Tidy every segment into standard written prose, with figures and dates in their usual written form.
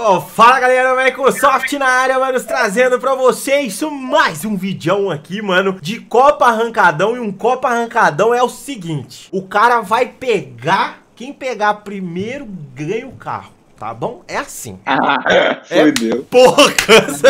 Fala galera, Microsoft na área, mano, trazendo pra vocês mais um vídeo aqui, mano, de Copa Arrancadão. E um Copa Arrancadão é o seguinte: o cara vai pegar, quem pegar primeiro ganha o carro, tá bom? É assim. Fudeu. Poucas.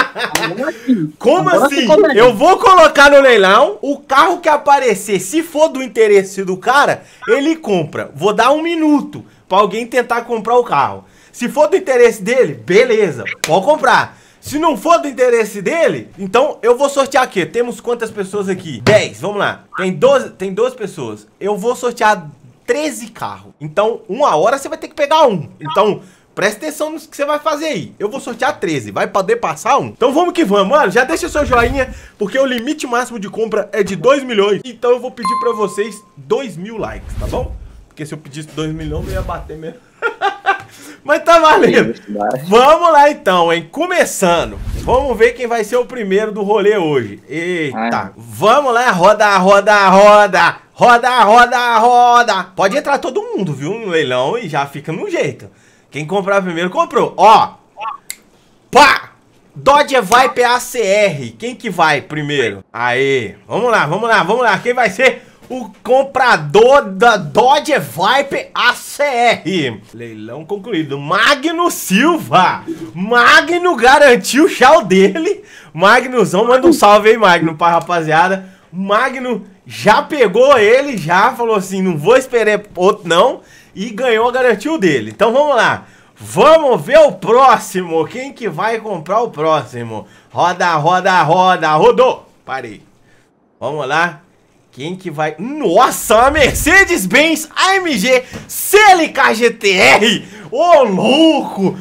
Como assim? Eu vou colocar no leilão, o carro que aparecer, se for do interesse do cara, ele compra. Vou dar 1 minuto pra alguém tentar comprar o carro. Se for do interesse dele, beleza, pode comprar. Se não for do interesse dele, então eu vou sortear aqui. Temos quantas pessoas aqui? 10, vamos lá. Tem 12 pessoas. Eu vou sortear 13 carros. Então, 1 hora você vai ter que pegar um. Então, presta atenção no que você vai fazer aí. Eu vou sortear 13, vai poder passar um? Então vamos que vamos, mano. Já deixa seu joinha, porque o limite máximo de compra é de 2 milhões. Então eu vou pedir pra vocês 2.000 likes, tá bom? Porque se eu pedisse 2 milhões, eu ia bater mesmo. Mas tá valendo. Vamos lá então, hein? Começando. Vamos ver quem vai ser o primeiro do rolê hoje. Eita. Vamos lá, roda, roda, roda. Roda, roda, roda. Pode entrar todo mundo, viu? No leilão e já fica no jeito. Quem comprar primeiro, comprou. Ó. Pá! Dodge Viper ACR. Quem que vai primeiro? Aê. Vamos lá, vamos lá, vamos lá. Quem vai ser o comprador da Dodge Viper ACR? Leilão concluído. Magno Silva. Magno garantiu o chau dele. Magnozão, manda um salve aí, Magno, pra rapaziada. Magno já pegou ele, já falou assim, não vou esperar outro não. E ganhou a garantia dele. Então vamos lá. Vamos ver o próximo. Quem que vai comprar o próximo? Roda, roda, roda. Rodou. Parei. Vamos lá. Quem que vai... Nossa, a Mercedes-Benz AMG CLK GTR. Ô, louco.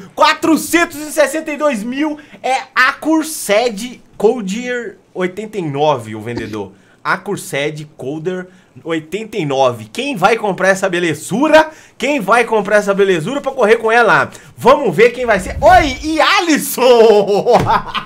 462 mil. É a Cursed Coder 89, o vendedor. A Cursed Coder 89. Quem vai comprar essa belezura? Quem vai comprar essa belezura pra correr com ela? Vamos ver quem vai ser. Oi, e Alisson!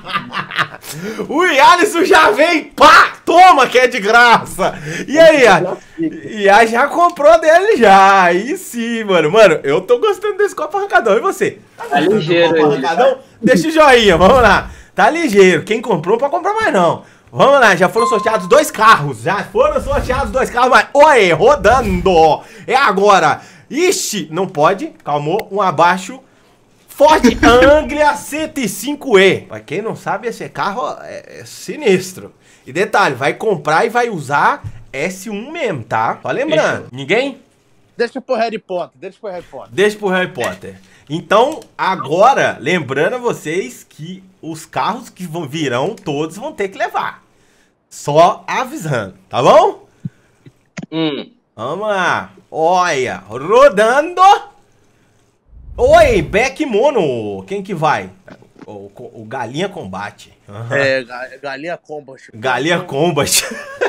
O Alisson já vem, pá! Toma, que é de graça! E aí, já comprou dele já. Aí sim, mano. Mano, eu tô gostando desse Copa Arrancadão. E você? Tá ligeiro, Copa Arrancadão? Deixa o joinha, vamos lá. Tá ligeiro. Quem comprou não pode comprar mais não. Vamos lá, já foram sorteados 2 carros. Já foram sorteados 2 carros, mas... Oi, rodando. É agora. Ixi, não pode. Calmou, um abaixo. Ford Anglia 105E. Pra quem não sabe, esse carro é sinistro. E detalhe, vai comprar e vai usar S1 mesmo, tá? Só lembrando. Ninguém? Deixa pro Harry Potter, deixa pro Harry Potter. Deixa pro Harry Potter. Então, agora, lembrando a vocês que os carros que virão, todos vão ter que levar. Só avisando, tá bom? Vamos lá. Olha, rodando. Oi, Beck Mono. Quem que vai? O Galinha Combate. Uhum. É, Galinha Combat. Galinha Combat.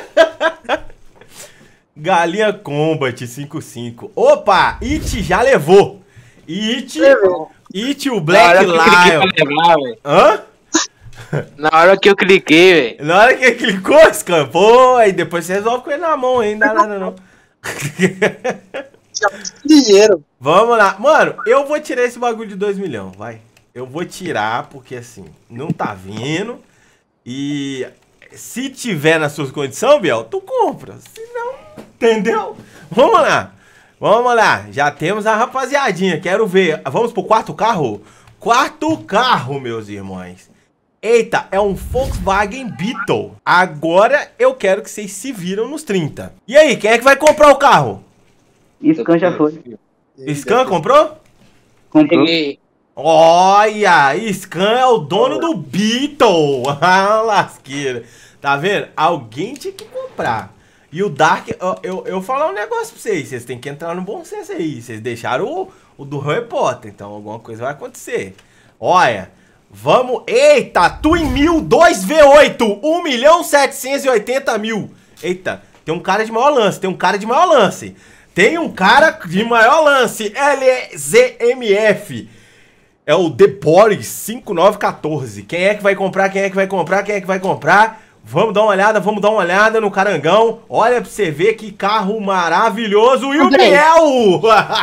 Galinha Combat 55. Opa, It já levou. It, o Black Lion. Hã? Na hora que eu cliquei, velho. Na hora que ele clicou, Scan, pô, aí depois você resolve com ele na mão, hein? Não dá nada não. Dinheiro. Vamos lá. Mano, eu vou tirar esse bagulho de 2 milhões, vai. Eu vou tirar, porque assim, não tá vindo. E se tiver nas suas condições, Biel, tu compra. Se não, entendeu? Vamos lá. Vamos lá. Já temos a rapaziadinha. Quero ver. Vamos pro quarto carro? Quarto carro, meus irmãos. Eita, é um Volkswagen Beetle. Agora eu quero que vocês se viram nos 30. E aí, quem é que vai comprar o carro? Scan já foi. Scan comprou? Comprou. Olha, Scan é o dono do Beetle. Ah, lasqueira. Tá vendo? Alguém tinha que comprar. E o Dark, eu vou falar um negócio pra vocês. Vocês têm que entrar no bom senso aí. Vocês deixaram o do Harry Potter. Então alguma coisa vai acontecer. Olha, vamos... Eita, Twin 1000 2V8. 1.780.000. Eita, tem um cara de maior lance. Tem um cara de maior lance. LZMF. É o The Boris 5914. Quem é que vai comprar? Quem é que vai comprar? Quem é que vai comprar? Vamos dar uma olhada no Carangão. Olha pra você ver que carro maravilhoso. E o Biel!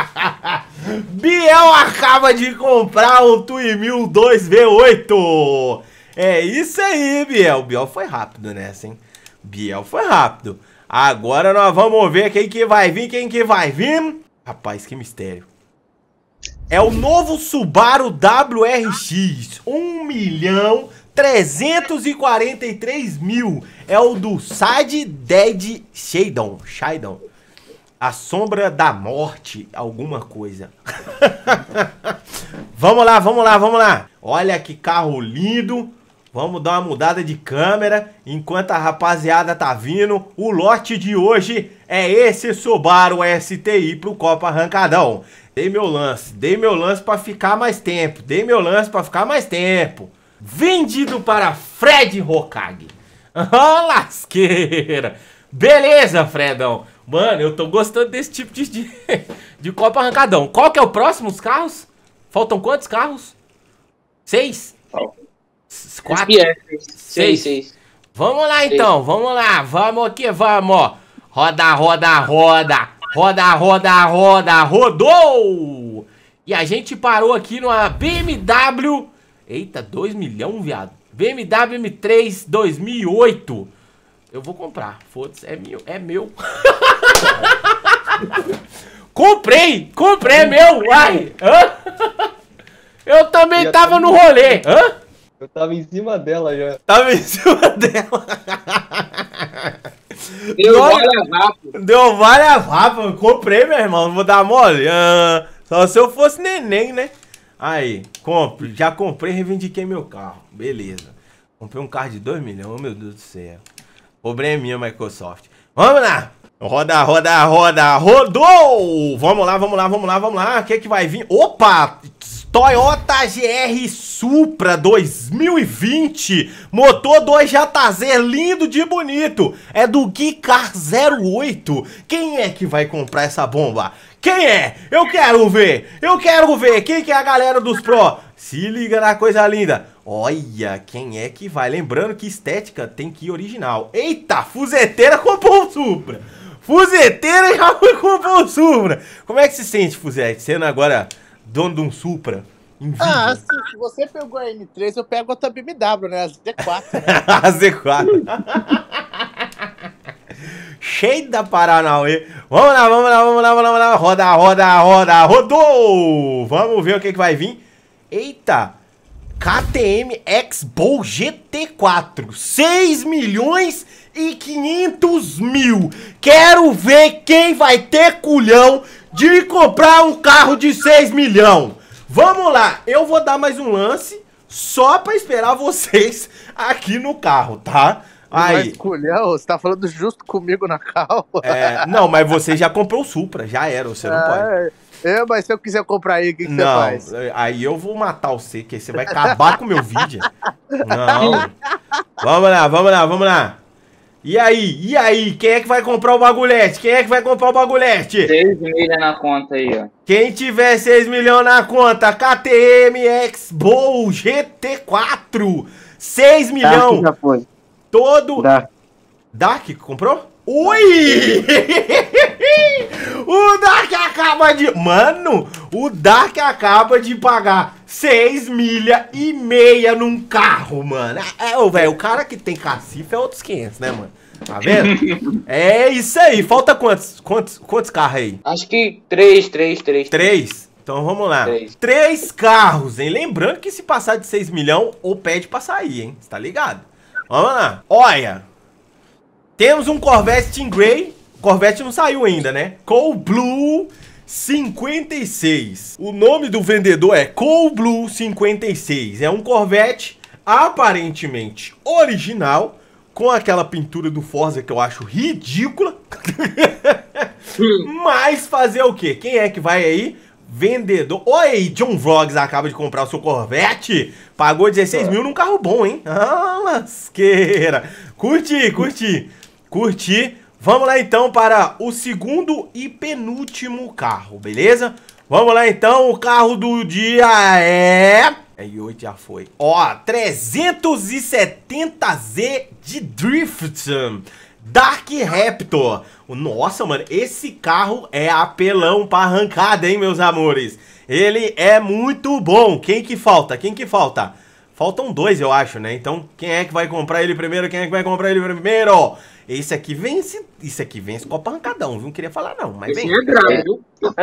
Biel acaba de comprar um Twinmil 2V8. É isso aí, Biel. Biel foi rápido nessa, hein? Biel foi rápido. Agora nós vamos ver quem que vai vir, Rapaz, que mistério. É o novo Subaru WRX. 1.343.000. É o do Side Dead Shadow. A sombra da morte. Alguma coisa. Vamos lá. Olha que carro lindo. Vamos dar uma mudada de câmera. Enquanto a rapaziada tá vindo. O lote de hoje é esse Subaru STI pro Copa Arrancadão. Dei meu lance pra ficar mais tempo. Vendido para Fred Hokage. Ó, lasqueira. Beleza, Fredão. Mano, eu tô gostando desse tipo de Copa Arrancadão. Qual que é o próximo, os carros? Faltam quantos carros? 6? 4? 6. Vamos lá, então. Vamos aqui, vamos. Roda. Rodou! E a gente parou aqui numa BMW... Eita, 2 milhões, viado. BMW M3 2008. Eu vou comprar. Foda-se, é meu. Comprei, é meu. Uai. Eu também tava no rolê. Eu tava em cima dela já. Deu várias rápidas. Comprei, meu irmão. Não vou dar mole. Só se eu fosse neném, né? Aí, já comprei e reivindiquei meu carro. Beleza. Comprei um carro de 2 milhões, oh, meu Deus do céu. Probleminha, Microsoft. Vamos lá. Rodou! Vamos lá. O que é que vai vir? Opa! Toyota GR Supra 2020. Motor 2JZ, lindo de bonito. É do Geekcar 08. Quem é que vai comprar essa bomba? Quem é? Eu quero ver. Quem que é a galera dos Pro? Se liga na coisa linda. Olha, quem é que vai? Lembrando que estética tem que ir original. Eita, Fuzeteira comprou o Supra. Fuzeteira já comprou o Supra. Como é que se sente, Fuzete, sendo agora dono de um Supra? Assim, se você pegou a M3, eu pego outra BMW, né? A Z4. Né? A Z4. Cheio da Paranauê. Vamos lá. Roda. Rodou. Vamos ver o que vai vir. Eita. KTM X-Bow GT4. 6.500.000. Quero ver quem vai ter culhão de comprar um carro de 6 milhões. Vamos lá. Eu vou dar mais um lance só pra esperar vocês aqui no carro, tá? Aí. Mas, culhão, você tá falando justo comigo na calma. Não, mas você já comprou o Supra, já era, você não pode. Mas se eu quiser comprar aí, o que você faz? Aí eu vou matar você, que aí você vai acabar com o meu vídeo. Não. Vamos lá. E aí, quem é que vai comprar o bagulhete? 6 milhas na conta aí, ó. Quem tiver 6 milhões na conta, KTM X-Bow GT4. 6 milhões. Já foi. Todo... Dark comprou? Ui! O Dark acaba de... Mano, o Dark acaba de pagar 6,5 milhas num carro, mano. Velho, o cara que tem cacife é outros 500, né, mano? Tá vendo? É isso aí. Falta quantos carros aí? Acho que 3. 3? Então vamos lá. 3 carros, hein? Lembrando que se passar de 6 milhões, ou pede pra sair, hein? Você tá ligado? Vamos lá. Olha. Temos um Corvette Stingray. Corvette não saiu ainda, né? Cold Blue 56. O nome do vendedor é Cold Blue 56. É um Corvette aparentemente original, com aquela pintura do Forza que eu acho ridícula. Mas fazer o quê? Quem é que vai aí? Vendedor. Oi, John Vlogs acaba de comprar o seu Corvette. Pagou 16 mil num carro bom, hein? Ah, lasqueira. Curti. Vamos lá então para o segundo e penúltimo carro, beleza? Vamos lá então, o carro do dia é... Aí 8 já foi. Ó, 370Z de Drift. Dark Raptor. Nossa, mano, esse carro é apelão pra arrancada, hein, meus amores. Ele é muito bom. Quem que falta? Quem que falta? Faltam 2, eu acho, né? Então, quem é que vai comprar ele primeiro? Quem é que vai comprar ele primeiro? Esse aqui vence. Isso aqui vence Copa Arrancadão, viu? Não queria falar, não, mas vem. Esse é grave, viu?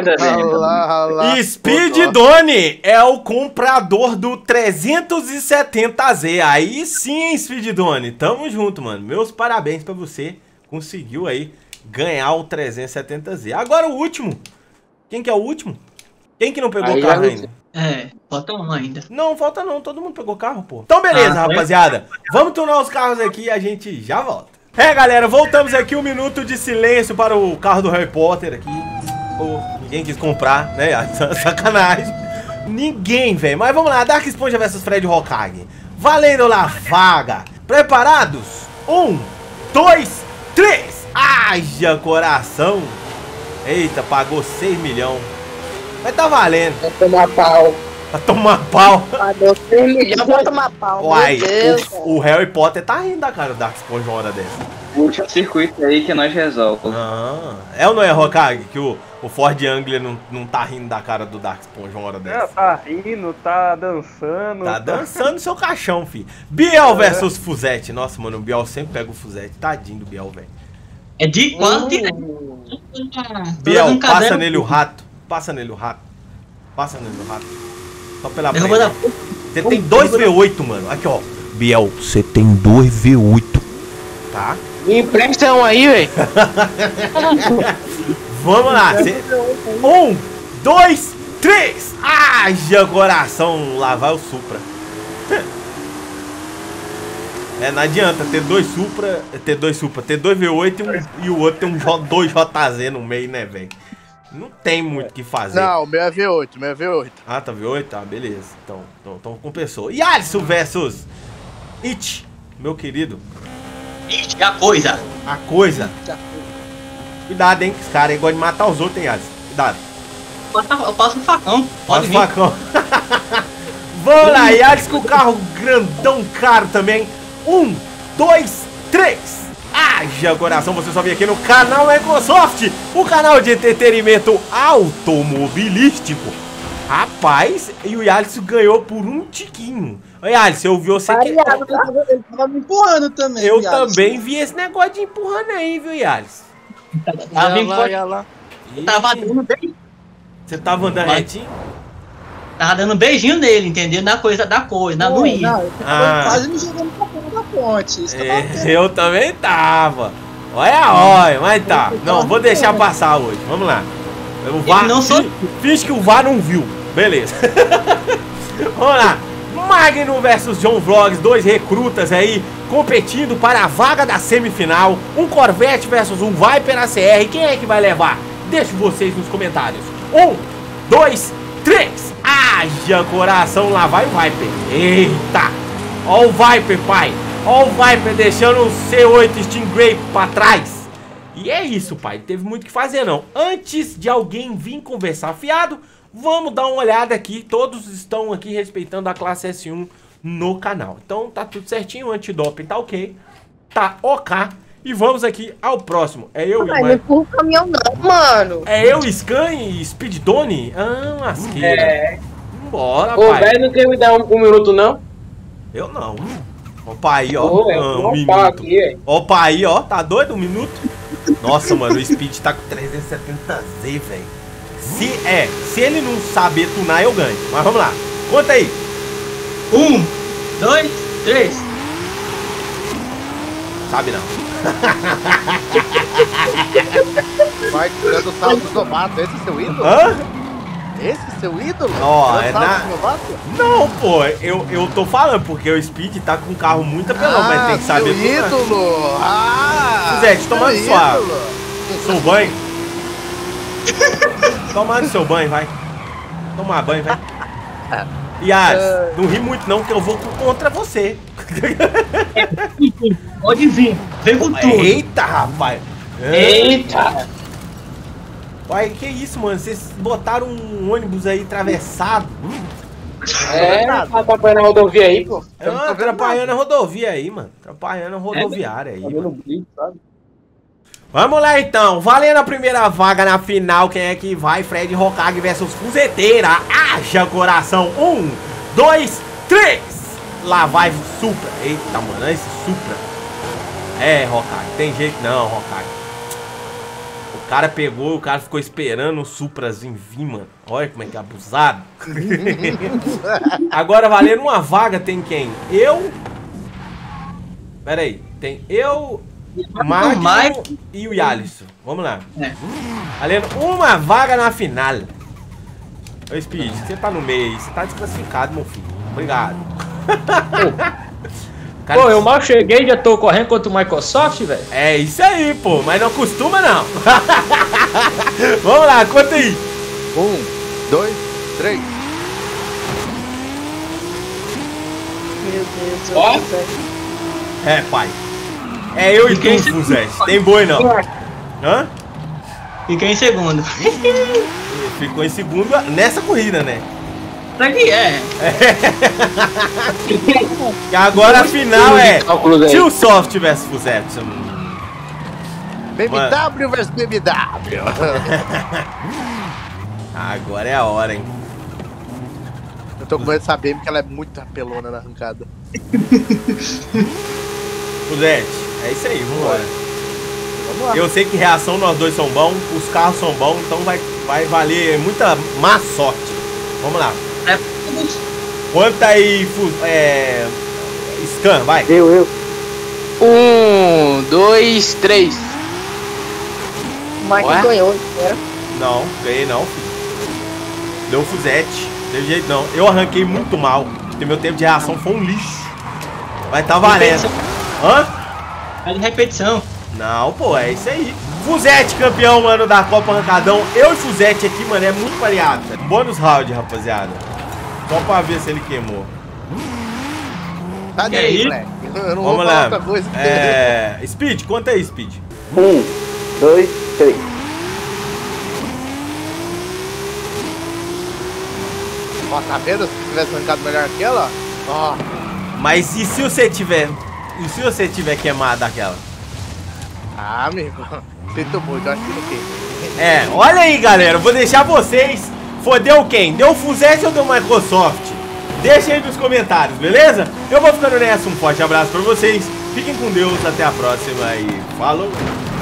Speedone é o comprador do 370Z. Aí sim, hein, Speedone. Tamo junto, mano. Meus parabéns pra você. Conseguiu aí ganhar o 370Z. Agora o último. Quem que é o último? Quem que não pegou carro ainda? Falta um ainda. Não, falta não. Todo mundo pegou carro, pô. Então beleza, rapaziada. Vamos tunar os carros aqui e a gente já volta. Galera, voltamos aqui, 1 minuto de silêncio para o carro do Harry Potter aqui. Pô, ninguém quis comprar, né? Sacanagem. Ninguém, velho. Mas vamos lá, Dark Esponja vs Fred Hokage. Valendo lá, vaga. Preparados? 1, 2, 3. Haja coração. Eita, pagou 6 milhões. Mas tá valendo. Vai tomar pau. Pra tomar pau. Pagou 6 milhões pra tomar pau. Uai, o Harry Potter tá rindo da cara do Dark Esponja uma hora dessa. Puxa o circuito aí que nós resolvemos. É ou não é, Hokage, que o Ford Angler não tá rindo da cara do Dark Esponja uma hora dessa? Tá rindo, tá dançando. Tá dançando seu caixão, filho. Biel versus Fuzete. Nossa, mano, o Biel sempre pega o Fuzete. Tadinho do Biel, velho. É de quanto? Biel, passa nele o rato. Passa nele o rato. Passa nele o rato. Só pela frente. Você tem 2 V8, mano. Aqui, ó. Biel, você tem 2 V8. Tá? Me empresta um aí, velho. Vamos lá. 1, 2, 3. Haja coração. Lá vai o Supra. Não adianta ter 2 Supra. Ter 2 V8 e o outro tem 2 JZ no meio, né, velho? Não tem muito o que fazer. Não, o meu é V8, meu é V8. Ah, tá V8? Ah, beleza. Então compensou. E Alisson versus It, meu querido. It, a coisa. A coisa. Cuidado, hein? Esse cara aí gosta de matar os outros, hein, Alisson? Cuidado. Eu passo no facão. Pode vir. Facão. Vamos lá, e Alisson com o carro grandão caro também. 1, 2, 3. Haja coração, você só vem aqui no canal Microsoft, o canal de entretenimento automobilístico. Rapaz, e o Alisson ganhou por um tiquinho. Oi, Alisson, eu vi você que... Ele tava me empurrando também. Eu também vi esse negócio de empurrando aí, viu, Alisson? Ia lá. Tava dando bem. Você tava andando retinho? Tava dando um beijinho nele, entendeu? Na coisa, não ia. Não, eu quase me jogando pra fora da ponte. Isso eu também tava. Olha, mas tá. Não, vou deixar passar hoje. Vamos lá. O VAR, não sou... Finge que o VAR não viu. Beleza. Vamos lá. Magno versus John Vlogs, 2 recrutas aí competindo para a vaga da semifinal. Um Corvette versus um Viper ACR. Quem é que vai levar? Deixo vocês nos comentários. 1, 2, 3. Haja coração, lá vai o Viper. Eita. Ó o Viper, pai. Ó o Viper deixando o C8 Stingray pra trás. E é isso, pai. Não teve muito o que fazer, não. Antes de alguém vir conversar fiado, vamos dar uma olhada aqui. Todos estão aqui respeitando a classe S1 no canal. Então tá tudo certinho. O antidoping tá ok. Tá ok. E vamos aqui ao próximo. É eu e não empurra o caminhão não, mano. É eu, Scan e Speedone? Ah, lasqueira. Vambora, Ô, pai. velho, não quer me dar um minuto, não? Eu não. Opa aí, ó. Um minuto. Aqui, opa aí, ó. Tá doido? 1 minuto? Nossa, mano, o Speed tá com 370Z, velho. Se ele não saber tunar, eu ganho. Mas vamos lá. Conta aí. 1, 2, 3. Sabe não. Vai tirando o salto do novato. Esse é seu ídolo? Hã? Esse é seu ídolo? Ó, é na... Não, pô, eu tô falando, porque o Speed tá com um carro muito apelão, mas tem que saber tudo. Ídolo! Suzete, tomando seu banho. Tomando seu banho, vai. Tomar banho, vai. Yas, não ri muito não, que eu vou contra você. Pode vir, vem com tudo. Eita, rapaz. Eita. Uai, que isso, mano? Vocês botaram um ônibus aí atravessado. Tá atrapalhando a rodovia aí, pô. Atrapalhando a rodovia aí, mano. Atrapalhando a rodoviária aí, mano. Blitz, sabe? Vamos lá então, valendo a primeira vaga na final, quem é que vai? Fred Hokage versus Fuzeteira. Haja coração, 1, 2, 3. Lá vai o Supra. Eita, mano, esse Supra. É, Hokage, tem jeito não, Hokage. O cara pegou, o cara ficou esperando o Suprazinho vir, mano. Olha como é que é abusado. Agora valendo uma vaga tem quem? Eu... Pera aí, tem eu... Magno e o Yalisson. Vamos lá. Valendo uma vaga na final. Ô Speed, você tá no meio aí, você tá desclassificado, meu filho. Obrigado. Pô, eu mal cheguei e já tô correndo contra o Microsoft, velho. É isso aí, pô, mas não costuma não. Vamos lá, conta aí. 1, 2, 3. Meu Deus, eu Ó. não sei. É, pai. É eu e tu, Fuzete. Tem boi não. Hã? Fiquei em segundo. Ficou em segundo nessa corrida, né? Isso aqui é. E agora a final é Cálculos aí. Tio Soft vs Fuzete. BMW versus BMW. Agora é a hora, hein? Eu tô com medo de saber porque ela é muito apelona na arrancada. Fuzete, é isso aí, vambora. Vamos lá. Eu sei que reação nós dois são bons, os carros são bons, então vai valer muita má sorte. Vamos lá. Conta aí, Scan, vai. Eu. 1, 2, 3. O Mike Ué? ganhou, era. Não, ganhei não, filho. Deu Fuzete, teve jeito não. Eu arranquei muito mal, porque meu tempo de reação foi um lixo. Vai tá valendo. Hã? Faz repetição. Não, pô, é isso aí. Fuzete, campeão, mano, da Copa Arrancadão. Eu e Fuzete aqui, mano, é muito variado. Bônus round, rapaziada. Só pra ver se ele queimou. Tá Que aí, isso? moleque. Eu não Vamos vou lá. falar outra coisa. Speed, conta aí, Speed. 1, 2, 3. Ó, tá vendo? Se tivesse arrancado melhor que ela, ó. Mas e se você tiver... E se você tiver queimado daquela? Ah, amigo. Sinto muito, eu acho que não queima. É, olha aí, galera. Eu vou deixar vocês... Fodeu quem? Deu Fuzete ou deu Microsoft? Deixa aí nos comentários, beleza? Eu vou ficando nessa. Um forte abraço pra vocês. Fiquem com Deus. Até a próxima e falou!